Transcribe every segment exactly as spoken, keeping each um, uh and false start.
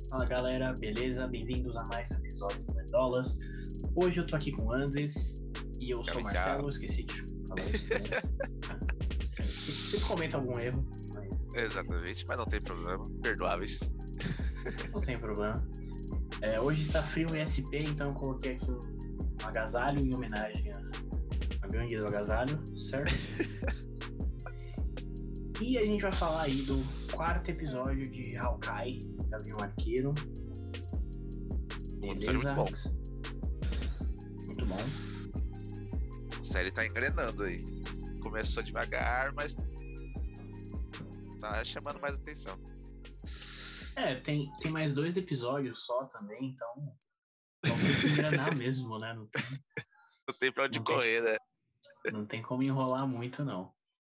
Fala galera, beleza? Bem-vindos a mais um episódio do Nerdolas. Hoje eu tô aqui com o Andres e eu sou o Marcelo, esqueci de falar isso. Né? Sempre, sempre comento algum erro, mas... Exatamente, mas não tem problema, perdoáveis. Não tem problema. É, hoje está frio em S P, então eu coloquei aqui um, um agasalho em homenagem à gangue do agasalho, certo? E a gente vai falar aí do quarto episódio de Hawkeye, Gavião Arqueiro. Beleza? Muito bom. Muito bom. A série tá engrenando aí. Começou devagar, mas tá chamando mais atenção. É, tem, tem mais dois episódios só também, então não tem que engrenar mesmo, né? Não tem, Não tem pra onde não correr, tem, né? não tem como enrolar muito, não.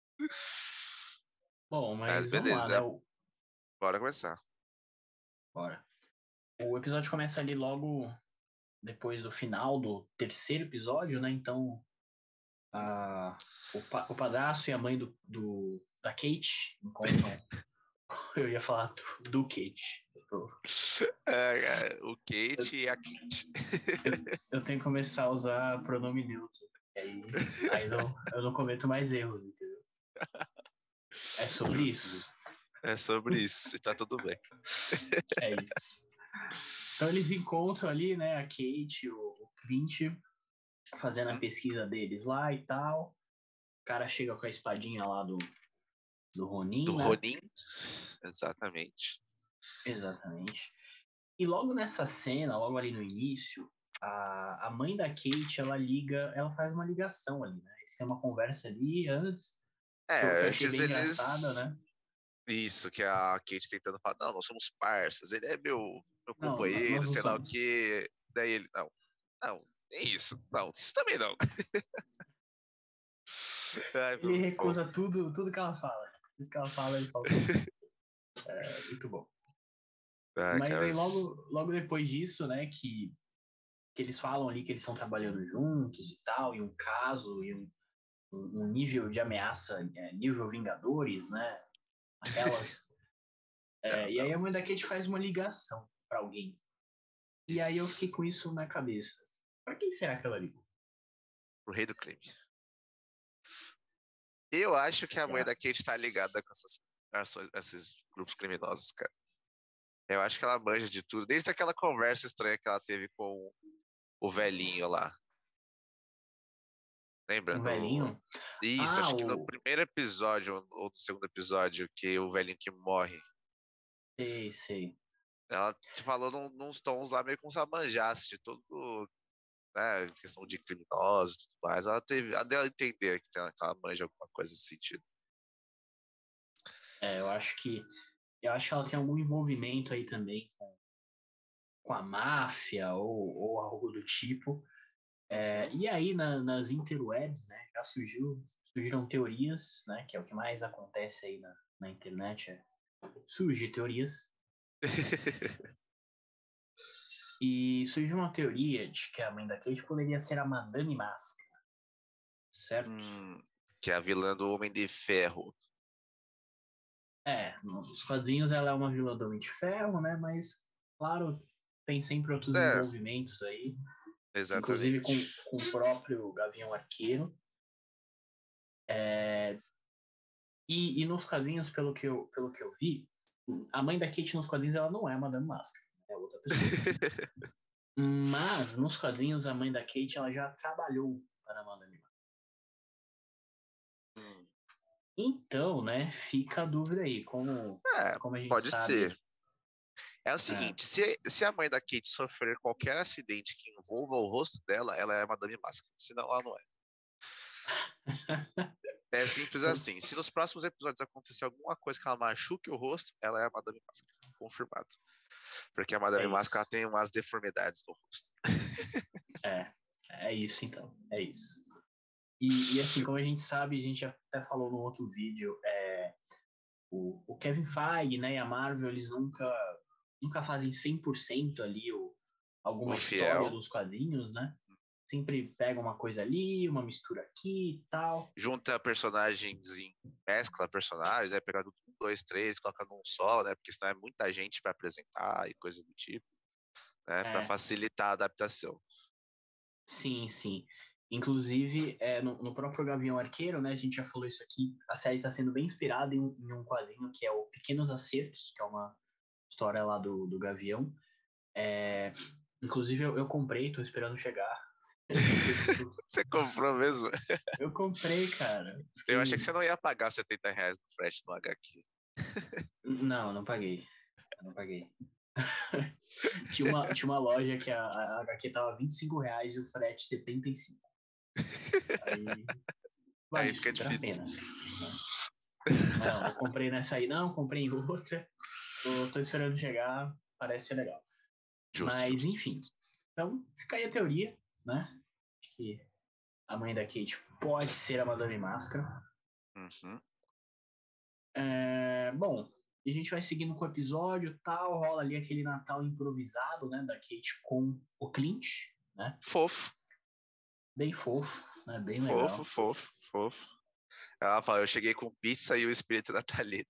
Bom, mas, Mas vamos lá, né? beleza, O... bora começar. Bora. O episódio começa ali logo depois do final do terceiro episódio, né? Então, a, o, pa, o padrasto e a mãe do, do, da Kate encontram... Eu ia falar do, do Kate. É, o Kate e a Kate. Eu, eu tenho que começar a usar pronome neutro. Aí, aí não, eu não cometo mais erros, entendeu? É sobre Justo, isso. justo. É sobre isso, e tá tudo bem. É isso. Então eles encontram ali, né, a Kate, o, o Clint, fazendo a pesquisa deles lá e tal. O cara chega com a espadinha lá do, do Ronin, Do né? Ronin, exatamente. Exatamente. E logo nessa cena, logo ali no início, a, a mãe da Kate, ela liga, ela faz uma ligação ali, né? Eles têm uma conversa ali antes, que eu, que É, eu achei antes bem eles... engraçada, né? Isso, que a Kate tentando falar, não, nós somos parças, ele é meu, meu Não, n- nós companheiro, não sei lá o somos. quê. Daí ele, não, não, nem isso, não, isso também não. Ai, foi Ele muito bom. recusa tudo, tudo que ela fala. Tudo que ela fala, ele fala. É muito bom. Ai, Mas cara, aí logo, logo depois disso, né, que, que eles falam ali que eles estão trabalhando juntos e tal, e um caso, e um, um nível de ameaça, é, nível Vingadores, né? Aquelas. não, É, e não, aí a mãe da Kate faz uma ligação pra alguém. E aí eu fiquei isso, com isso na cabeça. Pra quem será que ela ligou? pro rei do crime. Eu acho que a mãe Será? da Kate tá ligada com essas ações, esses grupos criminosos, cara. Eu acho que ela manja de tudo, desde aquela conversa estranha que ela teve com o velhinho lá. Lembra? Um No... velhinho? Isso, Ah, acho que no o. primeiro episódio ou no segundo episódio, que o velhinho que morre. Sei, sei. Ela te falou num, nos tons lá meio como se ela manjasse de todo, né, questão de criminosos e tudo mais. Ela teve, ela deu a entender que, tem, que ela manja alguma coisa nesse sentido. É, eu acho que. Eu acho que ela tem algum envolvimento aí também com, com a máfia ou, ou algo do tipo. É, Uhum. e aí na, nas interwebs, né, já surgiu, surgiram teorias, né, que é o que mais acontece aí na, na internet, é surgir teorias. E surgiu uma teoria de que a mãe da Kate poderia ser a Madame Máscara, certo? hum, que é a vilã do Homem de Ferro. É, nos quadrinhos ela é uma vilã do Homem de Ferro, né, mas, claro, tem sempre outros É, envolvimentos aí, inclusive com, exatamente. com o próprio Gavião Arqueiro. É, e, e nos quadrinhos, pelo que, eu, pelo que eu vi, a mãe da Kate nos quadrinhos ela não é a Madame Máscara, é outra pessoa. Mas nos quadrinhos a mãe da Kate ela já trabalhou para a Madame Máscara. Hum, Então, né, fica a dúvida aí, como, é, como a gente pode ser. sabe. É o É, seguinte, se, se a mãe da Kate sofrer qualquer acidente que envolva o rosto dela, ela é a Madame Máscara. Senão ela não é. É simples assim. Se nos próximos episódios acontecer alguma coisa que ela machuque o rosto, ela é a Madame Máscara. Confirmado. Porque a é Madame Máscara isso. tem umas deformidades no rosto. É, é isso então, é isso. E, e assim, como a gente sabe, a gente até falou no outro vídeo, é, o, o Kevin Feige, né, e a Marvel, eles nunca, nunca fazem cem por cento ali o, alguma O história fiel dos quadrinhos, né? Sempre pega uma coisa ali, uma mistura aqui e tal. junta personagens em mescla personagens, aí pega tudo dois, três, coloca num só, né? Porque senão é muita gente para apresentar e coisa do tipo, né? Para É, facilitar a adaptação. sim, sim. Inclusive, é, no, no próprio Gavião Arqueiro, né? A gente já falou isso aqui. A série está sendo bem inspirada em, em um quadrinho que é o Pequenos Acertos, que é uma história lá do, do Gavião. É, inclusive, eu, eu comprei, tô esperando chegar. Você comprou mesmo? Eu comprei, cara. Eu achei que Porque... você não ia pagar setenta reais no frete no H Q. Não, não paguei. Eu não paguei. tinha, uma, tinha uma loja que a, a H Q tava vinte e cinco reais e o frete setenta e cinco. Aí Aí vale fica super a difícil. pena. Né? Mas não, eu comprei nessa aí, não, comprei em outra. Tô, tô esperando chegar, parece ser legal. Justo, Mas, justo, enfim. justo. Então, fica aí a teoria, né? Que a mãe da Kate pode ser a Madame Máscara. Uhum. É, bom, e a gente vai seguindo com o episódio, tal, rola ali aquele Natal improvisado, né, da Kate com o Clint, né? Fofo, Bem fofo, né? Bem fofo, legal. fofo, fofo. Ela fala, eu cheguei com pizza e o espírito natalino.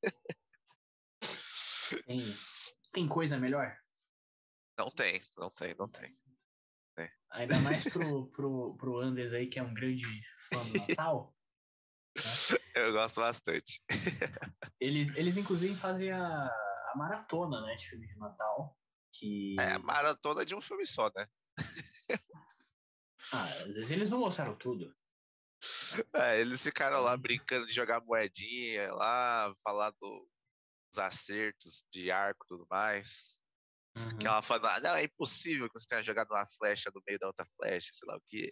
Tem, tem coisa melhor? Não tem, não tem, não tem. É. Ainda mais pro, pro, pro Anders aí, que é um grande fã do Natal, né? Eu gosto bastante. Eles, eles inclusive fazem a, a maratona, né, de filme de Natal, É que... maratona de um filme só, né? Ah, às vezes eles não mostraram tudo. É, eles ficaram lá Aí, brincando de jogar moedinha lá, falar do- dos acertos de arco e tudo mais. Que uhum. ela fala, ah, não, é impossível que você tenha jogado uma flecha no meio da outra flecha, sei lá o quê.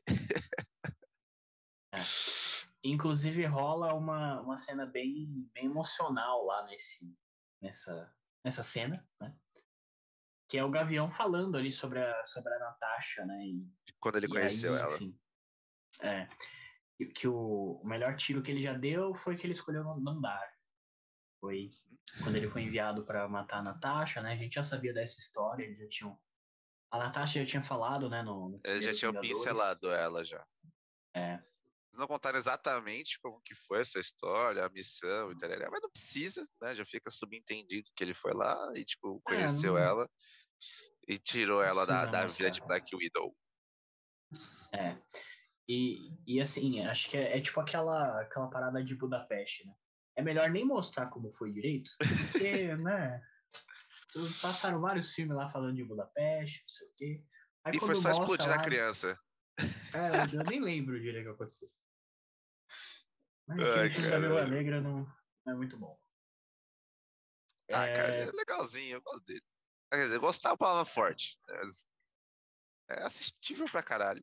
É. Inclusive rola uma, uma cena bem, bem emocional lá nesse, nessa, nessa cena, né? Que é o Gavião falando ali sobre a, sobre a Natasha, né? E, Quando ele e conheceu aí, ela. enfim, é, que, que o, o melhor tiro que ele já deu foi que ele escolheu não, não dar. Foi quando ele foi enviado para matar a Natasha, né? A gente já sabia dessa história, eles já tinham... A Natasha já tinha falado, né, no, no Eles já primeiro tinham Vingadores. pincelado ela já. É, Eles não contaram exatamente como que foi essa história, a missão e tal, mas não precisa, né? Já fica subentendido que ele foi lá e, tipo, é conheceu não, ela e tirou não ela da, precisa da vida mostrar. de Black Widow. É. E, e assim, acho que é, é tipo aquela, aquela parada de Budapeste, né? É melhor nem mostrar como foi direito, porque, né? Passaram vários filmes lá falando de Budapeste, não sei o quê. Aí E foi quando só mostra explodir na lá, criança. é, eu, eu nem lembro direito o que aconteceu. Mas aquele Ai, filme da Viúva caralho. Negra não, não é muito bom. Ah, cara, ele é É, legalzinho, eu gosto dele. Quer dizer, gostar é uma palavra forte. Mas é assistível pra caralho.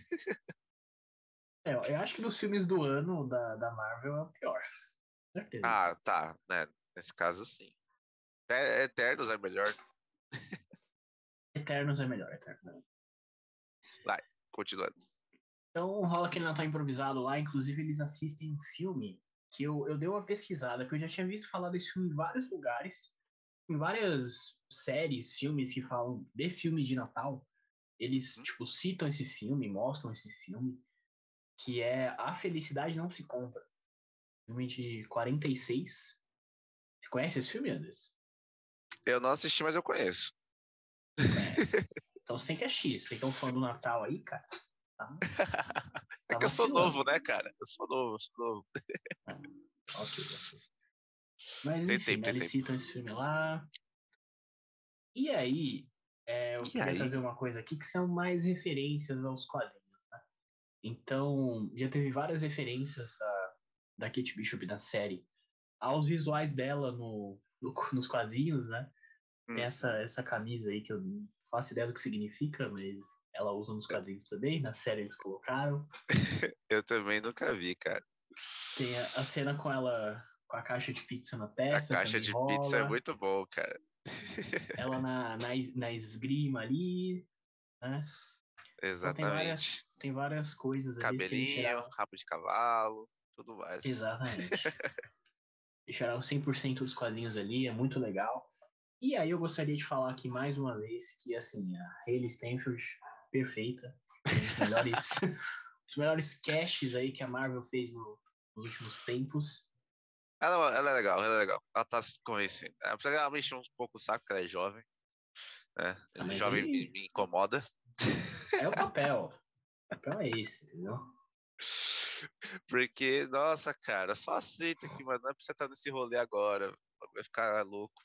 é, eu acho que dos filmes do ano da, da Marvel é o pior, com certeza. Ah, tá, né? Nesse caso, sim. É- Eternos é melhor. Eternos é melhor, Eternos é melhor. Vai, continuando. Então rola aquele Natal improvisado lá, inclusive eles assistem um filme que eu, eu dei uma pesquisada, que eu já tinha visto falar desse filme em vários lugares, em várias séries, filmes que falam de filmes de Natal, eles, Hum? tipo, citam esse filme, mostram esse filme, que é A Felicidade Não Se Compra, filme de quarenta e seis. Você conhece esse filme, Anderson? Eu não assisti, mas eu conheço. Você conhece. Então você tem que assistir, você que é um fã do Natal aí, cara, tá, É tá que eu sou novo, vacilando. né, cara? Eu sou novo, eu sou novo. Ah, ok, ok. Mas Tem enfim, tempo, né, tem eles tempo. citam esse filme lá. E aí, é, eu E queria aí? trazer uma coisa aqui que são mais referências aos quadrinhos. Então, já teve várias referências da, da Kate Bishop na série aos visuais dela no, no- nos quadrinhos, né? Tem essa, Uhum. essa camisa aí que eu não faço ideia do que significa, mas ela usa nos quadrinhos também, na série eles colocaram. Eu também nunca vi, cara. Tem a, a cena com ela com a caixa de pizza na A testa, caixa também de pizza é rola. muito bom, cara. Ela na, na, es- na esgrima ali, né? Então tem várias, Exatamente. tem várias coisas ali que eles Cabelinho, tiraram. rabo de cavalo, tudo mais. Exatamente. Deixaram cem por cento dos quadrinhos ali, é muito legal. E aí eu gostaria de falar aqui mais uma vez que, assim, a Hayley Steinfeld, perfeita, um dos melhores, dos melhores casts aí que a Marvel fez no, nos últimos tempos. Ela, ela é legal, ela é legal. Ela tá se convencendo. Ela precisa mexer um pouco o saco, porque ela é jovem. Né? Ah, mas Jovem me, aí me incomoda. é o papel. O papel é esse, entendeu? Porque, nossa, cara, só aceita que, mano, não é pra você estar nesse rolê agora. Vai ficar louco.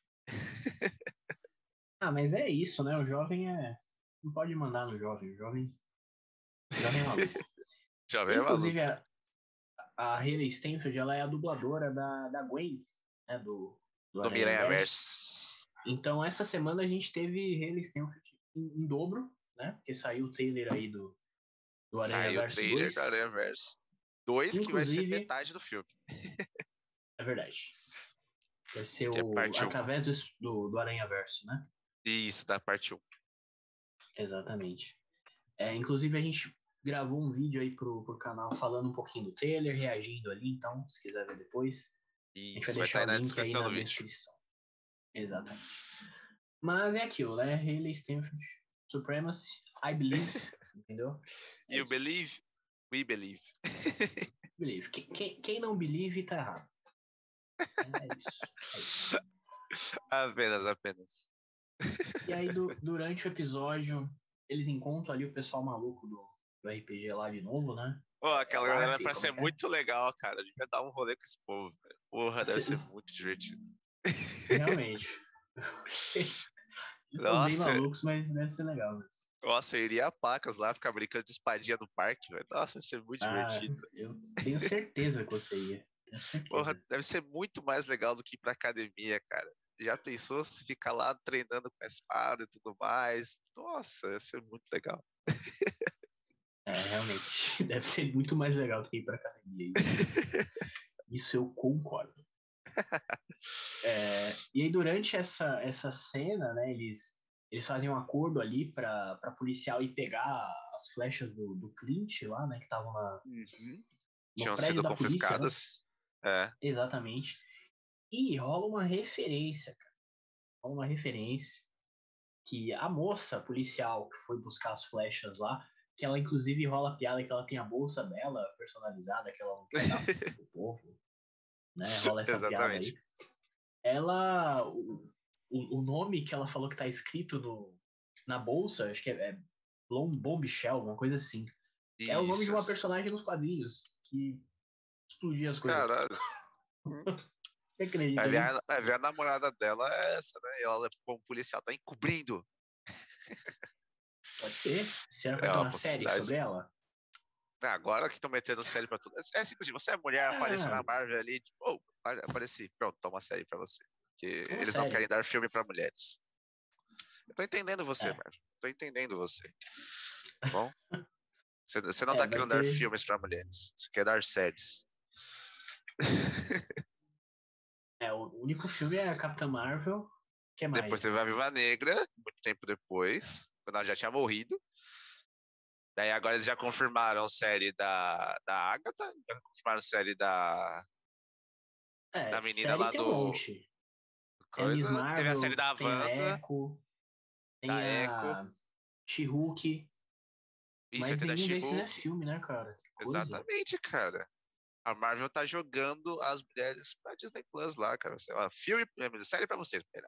Ah, mas é isso, né? O jovem é. Não pode mandar no jovem. O jovem, o jovem é maluco. Jovem é Inclusive, maluco. a, a Hayley Steinfeld, ela é a dubladora da, da Gwen, né? Do, do Do Aranha Miranha Verso. Verso. Então, essa semana a gente teve Hayley Steinfeld em, em dobro, né? Porque saiu o trailer aí do, do Aranha Saiu o Verso trailer do dois. Aranha Verso. Dois que vai ser Inclusive, metade do filme. é verdade. Vai ser Que é o parte um. através do, do, do Aranha Verso, né? Isso, da parte um. Exatamente. É, inclusive, a gente gravou um vídeo aí pro, pro canal falando um pouquinho do trailer, reagindo ali, então, se quiser ver depois, a gente vai Isso, vai estar deixar aí o na link aí descrição na do vídeo. descrição. Exatamente. Mas é aquilo, né? Hayley Steinfeld, Supremacy, I Believe, entendeu? É You isso. believe? We believe. Believe. Quem, quem, quem não believe tá errado. É isso. É isso. Apenas, apenas. E aí, do, durante o episódio, eles encontram ali o pessoal maluco do, do R P G lá de novo, né? Pô, É aquela o galera Arp, parece como é ser que é? muito legal, cara. Devia dar um rolê com esse povo, velho. Porra, deve ser Cês, muito divertido. realmente. Eles, eles são bem Nossa, malucos, mas deve ser legal. Né? nossa, eu iria a pacas lá, ficar brincando de espadinha no parque, velho. Nossa, ia ser muito Ah, divertido. eu tenho certeza que você ia. Tenho Porra, certeza. deve ser muito mais legal do que ir pra academia, cara. Já pensou se ficar lá treinando com a espada e tudo mais? Nossa, ia ser muito legal. É, realmente. Deve ser muito mais legal do que ir pra academia. Isso, isso eu concordo. É, e aí, durante essa, essa cena, né, eles, eles fazem um acordo ali pra, pra policial ir pegar as flechas do, do Clint lá, né, que estavam na, Uhum. no Tinham prédio sido da polícia, né? confiscadas. É. Exatamente. E rola uma referência, cara. Rola uma referência que a moça policial que foi buscar as flechas lá, que ela inclusive rola a piada que ela tem a bolsa dela personalizada, que ela não quer dar pro, pro povo, né? Rola essa piada Exatamente. aí. Ela, o, o, o nome que ela falou que tá escrito no, na bolsa, acho que é, é Bombshell, uma coisa assim. É o nome de Isso. uma personagem nos quadrinhos que explodia as coisas. Caralho. Hum. Você acredita Vai ver, a, nisso? vai ver a namorada dela é essa, né? E ela, como policial, tá encobrindo. Pode ser. Será que É vai ter uma uma série possibilidade. sobre ela? Agora que estão metendo série pra tudo. É simples, você é mulher, apareceu Ah, na Marvel ali, tipo, oh, apareci, pronto, toma série pra você. Porque uma eles não querem série. dar filme pra mulheres. Eu tô entendendo você, É. Marvel. Tô entendendo você. Tá bom? Você, você não É, tá vai querendo dar ter. filmes pra mulheres. Você quer dar séries. É, o único filme é a Capitã Marvel. O que Depois teve mais? a Viúva Negra, muito tempo depois, quando ela já tinha morrido. Daí agora eles já confirmaram série da, da Agatha, já confirmaram série da, É, da menina série lá tem um do monte. Tem a Miss coisa. Teve a série Marvel, da tem a Wanda, Echo, da tem Echo. a She-Hulk. Isso vai Mas ter da nenhum desses é She-Hulk. filme, né, cara? Que coisa. Exatamente, cara. A Marvel tá jogando as mulheres pra Disney Plus lá, cara. Sei lá, filme, série pra vocês, mulherada.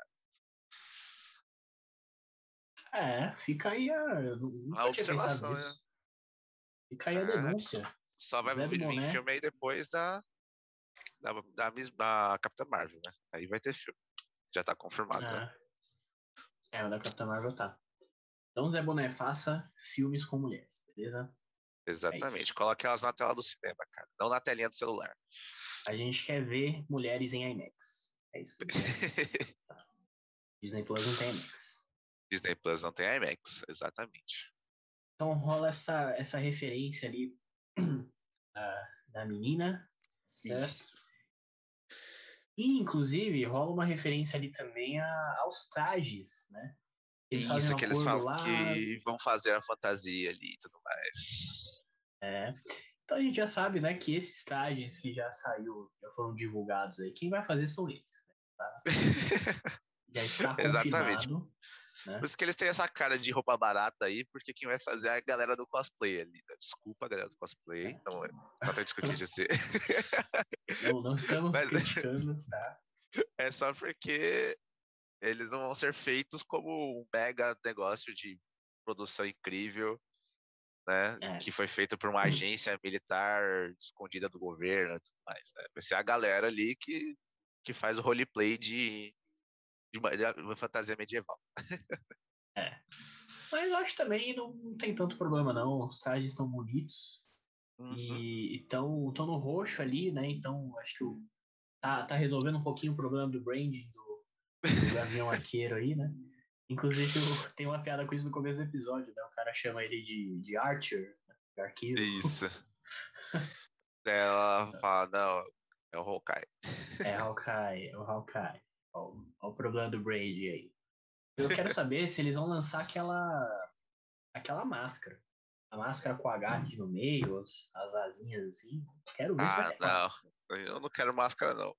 É, fica aí a. Eu A nunca tinha pensado observação, né? nisso. Fica aí a É, denúncia. só vai Zé do vir, vir Boné. filme aí depois da, da, da, Miss- da Capitã Marvel, né? Aí vai ter filme. Já tá confirmado, né? É, é, o da Capitã Marvel tá. Então, Zé Boné, faça filmes com mulheres, beleza? É Exatamente. isso. Coloque elas na tela do cinema, cara. Não na telinha do celular. A gente quer ver mulheres em IMAX. É isso que a gente quer. Disney Plus não tem IMAX. Disney Plus não tem IMAX, exatamente. Então rola essa, essa referência ali da, da menina, certo? Isso. E, inclusive, rola uma referência ali também a, aos trajes, né? Eles fazem Isso, um que eles acordo falam lá. que vão fazer a fantasia ali e tudo mais. É. Então a gente já sabe, né, que esses trajes que já saiu, já foram divulgados aí, quem vai fazer são eles. Né? Tá? Já está Exatamente. confirmado. né? Por isso que eles têm essa cara de roupa barata aí, porque quem vai fazer é a galera do cosplay ali. Né? Desculpa a galera do cosplay, não é exatamente o que eu quis dizer. Não, não estamos Mas criticando, tá? é só porque eles não vão ser feitos como um mega negócio de produção incrível, né? É. Que foi feito por uma agência militar escondida do governo e tudo mais. Né? Vai ser a galera ali que, que faz o roleplay de, de, uma, de uma fantasia medieval. É. Mas eu acho também não, não tem tanto problema, não. Os trajes estão bonitos. Uhum. E estão no roxo ali, né? Então acho que o, tá, tá resolvendo um pouquinho o problema do branding do, do Gavião Arqueiro aí, né? Inclusive o, tem uma piada com isso no começo do episódio, né? O cara chama ele de, de Archer, de arqueiro. Isso. Ela fala, não, é o Hawkeye. É Hawkeye, é o Hawkeye. Olha o problema do Brady aí. Eu quero saber se eles vão lançar aquela aquela máscara. A máscara com H aqui no meio, as, as asinhas assim. Quero ver se vai Ah, ter máscara. não. Eu não quero máscara, não.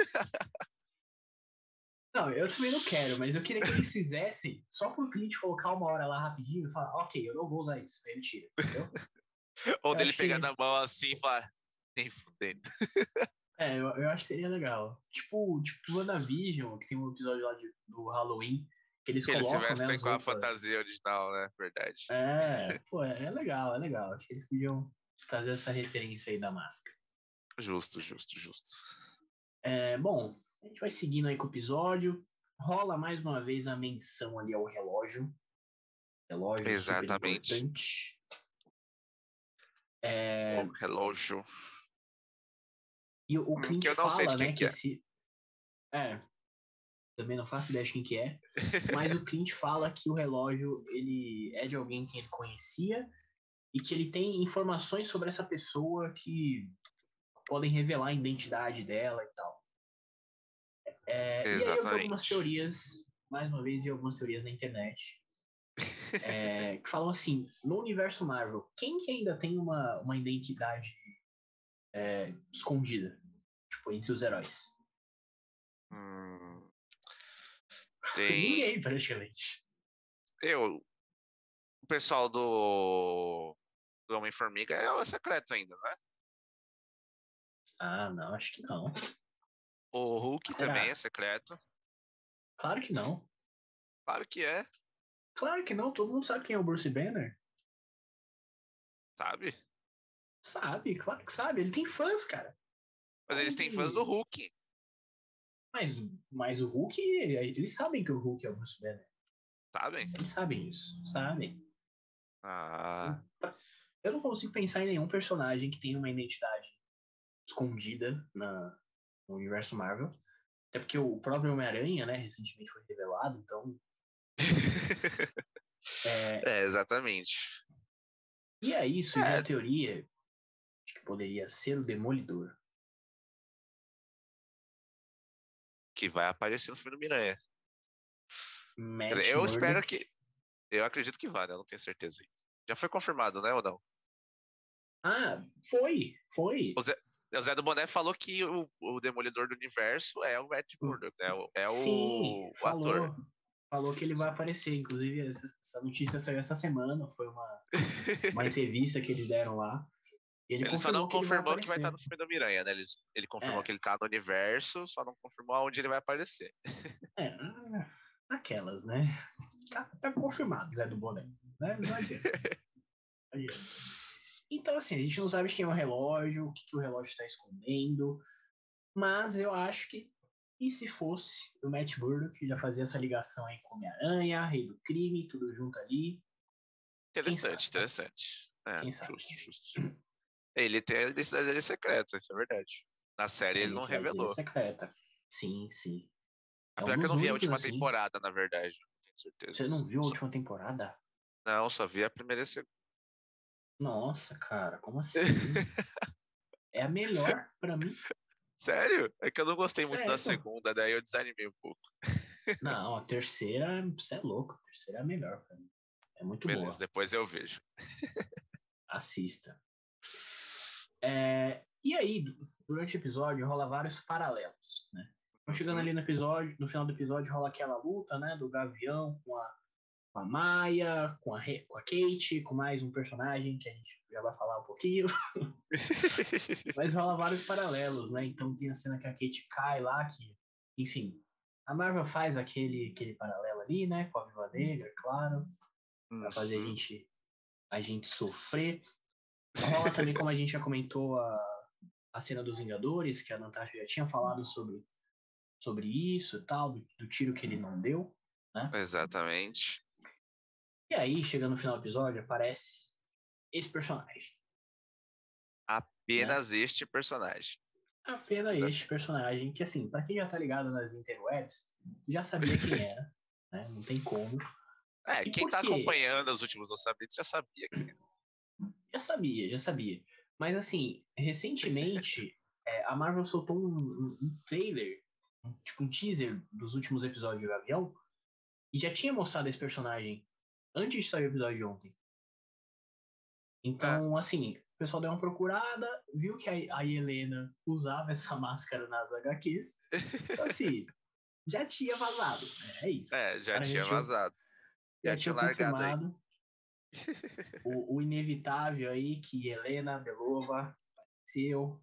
Não, eu também não quero, mas eu queria que eles fizessem só pro cliente colocar uma hora lá rapidinho e falar, ok, eu não vou usar isso. Aí ele tira, entendeu? Ou Eu dele acho pegar que- na mão assim e falar, nem fudendo. É, eu, eu acho que seria legal. Tipo, tipo WandaVision, que tem um episódio lá de, do Halloween, que eles Que eles se colocam, né, vestem as com a roupas. fantasia original, né? Verdade. É, pô, é, é legal, é legal. Acho que eles podiam fazer essa referência aí da máscara. Justo, justo, justo. É, bom, a gente vai seguindo aí com o episódio. Rola mais uma vez a menção ali ao relógio. Relógio super Exatamente. importante. É, O relógio. e o, o Hum, Clint que eu não sei de fala, quem né, que que é. esse. É, também não faço ideia de quem que é. Mas o Clint fala que o relógio ele é de alguém que ele conhecia e que ele tem informações sobre essa pessoa que podem revelar a identidade dela e tal. É, e aí eu vi algumas Exatamente. teorias, mais uma vez, vi algumas teorias na internet, é, que falam assim, no universo Marvel, quem que ainda tem uma, uma identidade é, escondida? Tipo, entre os heróis? Hum, tem. Ninguém, praticamente. Eu. O pessoal do. Do Homem-Formiga é secreto ainda, né? Ah, não, acho que não. O Hulk também é Será? secreto. Claro que não. Claro que é, Claro que não, todo mundo sabe quem é o Bruce Banner. sabe? Sabe, claro que sabe. Ele tem fãs, cara. Mas eles têm fãs do Onde... Hulk. Mas, mas o Hulk, eles sabem que o Hulk é o Bruce Banner. Sabem? Eles sabem isso, sabem. Ah. Eu não consigo pensar em nenhum personagem que tenha uma identidade escondida na, no universo Marvel. Até porque o próprio Homem-Aranha, né, recentemente foi revelado, então. É... É, exatamente. E aí surgiu É, a teoria de que poderia ser o Demolidor. que vai aparecer no filme do Miranha. Matt Eu espero Murdock. que. Eu acredito que vá, né? Eu não tenho certeza. Já foi confirmado, né? Ou não? Ah, foi, foi. O Zé, o Zé do Boné falou que o, o Demolidor do Universo é o Matt Murdock, né? É Sim, o, o ator. falou. Falou que ele vai aparecer. Inclusive, essa, essa notícia saiu essa semana. Foi uma, uma entrevista que eles deram lá. E ele Ele só não confirmou que ele vai confirmou que vai estar aparecer. no filme do Miranha, né? Ele, ele confirmou É, que ele tá no universo, só não confirmou aonde ele vai aparecer. é, ah, aquelas, né? Tá, tá confirmado, Zé do Boné. Né? Não adianta. Não adianta. Então, assim, a gente não sabe quem é o relógio, o que, que o relógio está escondendo, mas eu acho que, e se fosse o Matt Murdock, que já fazia essa ligação aí com Homem-Aranha, Rei do Crime, tudo junto ali, quem Interessante, sabe, né? interessante. É, Quem sabe? justo, justo. Ele tem a identidade dele secreta, isso é verdade. Na série A ele não identidade dele é revelou. secreta. Sim, sim. É um Apesar que eu dos não vi a únicos, última assim. temporada, na verdade, não tenho certeza. Você não viu a Só- última temporada? Não, só vi a primeira e a segunda. Nossa, cara, como assim? É a melhor pra mim. Sério? É que eu não gostei muito da Sério? segunda, daí eu desanimei um pouco. Não, a terceira, você é louco. A terceira é a melhor pra mim. É muito Beleza, boa. depois eu vejo. Assista. É, e aí, durante o episódio, rola vários paralelos, né? Então, chegando Uhum. ali no episódio, no final do episódio, rola aquela luta, né? Do Gavião com a, com a Maya, com a, com a Kate, com mais um personagem que a gente já vai falar um pouquinho. Mas rola vários paralelos, né? Então tem a cena que a Kate cai lá, que, enfim, a Marvel faz aquele, aquele paralelo ali, né? Com a Viúva Negra, claro, pra uhum. fazer a gente, a gente sofrer. Rola também, como a gente já comentou, a, a cena dos Vingadores, que a Natasha já tinha falado sobre, sobre isso e tal, do, do tiro que ele não deu, né? Exatamente. E aí, chegando no final do episódio, aparece esse personagem. Apenas né? este personagem. Apenas Exato. este personagem, que assim, pra quem já tá ligado nas interwebs, já sabia quem era, né? Não tem como. É, e quem tá acompanhando os últimos lançamentos já sabia quem era. Já sabia, já sabia. Mas assim, recentemente, é, a Marvel soltou um, um, um trailer, um, tipo um teaser dos últimos episódios de Gavião, e já tinha mostrado esse personagem antes de sair o episódio de ontem. Então, é. assim, o pessoal deu uma procurada, viu que a, a Helena usava essa máscara nas agá quês. Então, assim, já tinha vazado. Né? É isso. É, já Cara, tinha vazado. Já, já tinha confirmado o, o inevitável aí que Helena Belova apareceu.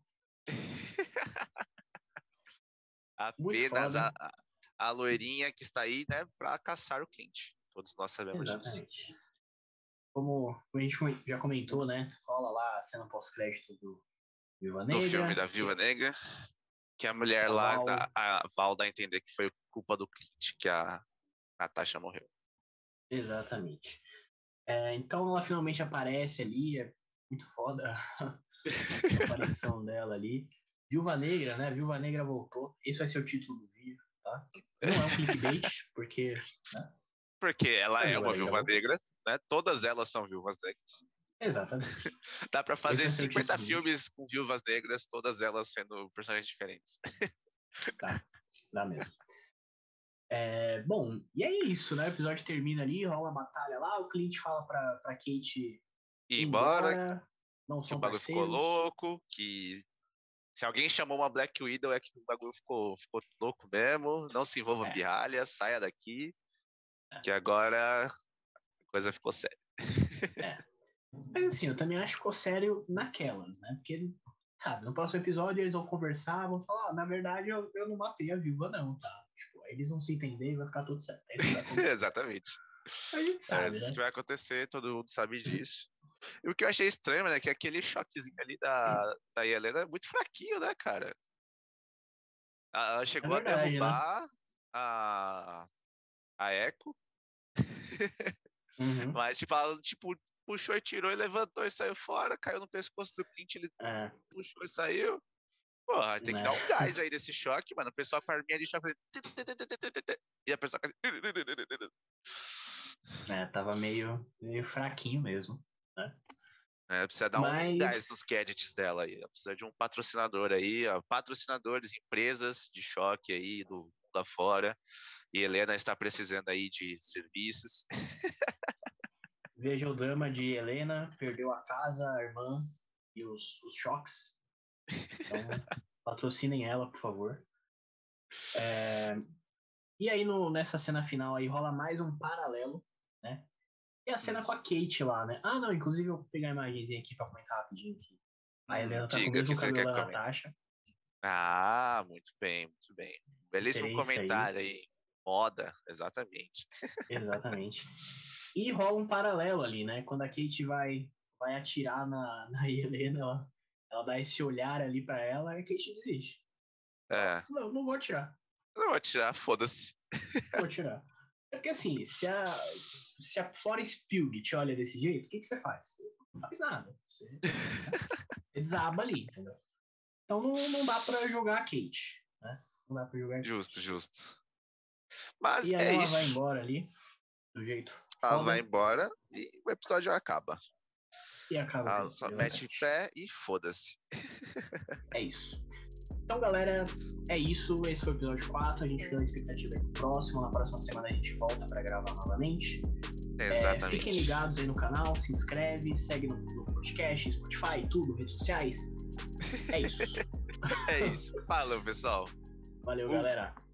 Apenas a, a, a loirinha que está aí, né, pra caçar o Clint. Todos nós sabemos Exatamente. disso. Como a gente já comentou, né? Rola lá a cena pós-crédito do Viúva Negra. Do filme da Viúva Negra. Que a mulher a lá, Val... Da, a Val dá a entender que foi culpa do Clint que a Natasha morreu. Exatamente. É, então ela finalmente aparece ali, é muito foda a aparição dela ali. Viúva Negra, né? Viúva Negra voltou. Esse vai ser o título do vídeo, tá? Não é um clickbait, porque... Né? Porque ela é uma viúva negra, né? Todas elas são viúvas negras. Exatamente. Dá pra fazer cinquenta filmes com viúvas negras, todas elas sendo personagens diferentes. Tá, dá mesmo. É, bom, e é isso, né? O episódio termina ali, rola a batalha lá, o Clint fala pra, pra Kate ir embora, embora não que o bagulho ficou louco, que se alguém chamou uma Black Widow é que o bagulho ficou, ficou louco mesmo, não se envolva em é. birralha, saia daqui. Que agora a coisa ficou séria. É. Mas assim, eu também acho que ficou sério naquelas, né? Porque, sabe, no próximo episódio eles vão conversar, vão falar, ah, na verdade eu, eu não matei a viúva não, tá? Tipo, aí eles vão se entender e vai ficar tudo certo. Exatamente. A gente sabe, é, né? Isso que vai acontecer, todo mundo sabe disso. E o que eu achei estranho, né, que aquele choquezinho ali da, da Helena é muito fraquinho, né, cara? Ela chegou é verdade, a derrubar né? a... a Echo. Uhum. Mas, tipo, ela tipo, puxou e tirou e levantou e saiu fora, caiu no pescoço do Clint, ele é. puxou e saiu. Porra, tem que é. dar um gás aí desse choque, mano. O pessoal com a arminha de choque. E a pessoa. É, tava meio, meio fraquinho mesmo, né? É, precisa dar Mas... um gás nos gadgets dela aí. Precisa de um patrocinador aí, ó, patrocinadores, empresas de choque aí do mundo afora. E Helena está precisando aí de serviços. Veja o drama de Helena, perdeu a casa, a irmã e os, os choques. Então, patrocinem ela, por favor. É... E aí, no, nessa cena final aí, rola mais um paralelo, né? E a cena hum. com a Kate lá, né? Ah, não, inclusive eu vou pegar a imagenzinha aqui pra comentar rapidinho que a Helena tá Diga com o mesmo cabelo da Natasha. Ah, muito bem, muito bem. Belíssimo comentário aí. aí. Moda, exatamente. Exatamente. E rola um paralelo ali, né? Quando a Kate vai, vai atirar na, na Helena, ela, ela dá esse olhar ali pra ela e a Kate desiste. É. Não, não vou atirar. Não vou atirar, foda-se. Não vou atirar. É porque assim, se a, se a Florence Pugh te olha desse jeito, o que, que você faz? Você não faz nada. Você, você desaba ali, entendeu? Então não, não dá pra jogar a Kate, né? Não dá pra jogar a Kate. Justo, justo. Mas e aí é ela isso. vai embora ali, do jeito Ela foda. vai embora e o episódio acaba. E acaba. Ela só mete em pé e foda-se. É isso. Então, galera, é isso. Esse foi o episódio quatro. A gente fica na expectativa aí pro próximo. Na próxima semana a gente volta pra gravar novamente. Exatamente. É, fiquem ligados aí no canal, se inscreve, segue no, no podcast, Spotify, tudo, redes sociais. É isso. É isso. Falou, pessoal. Valeu, uh. galera.